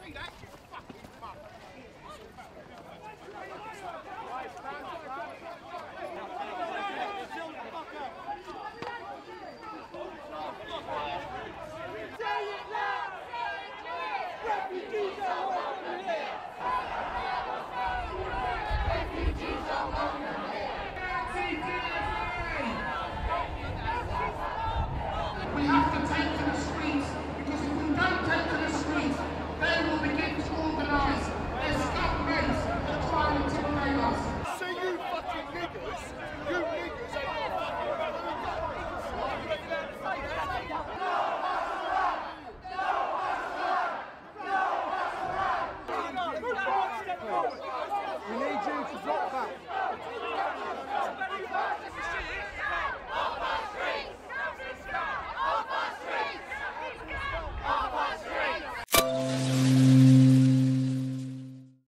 See that, you fucking fuck. Say it loud! Say it clear! Refugees are welcome here!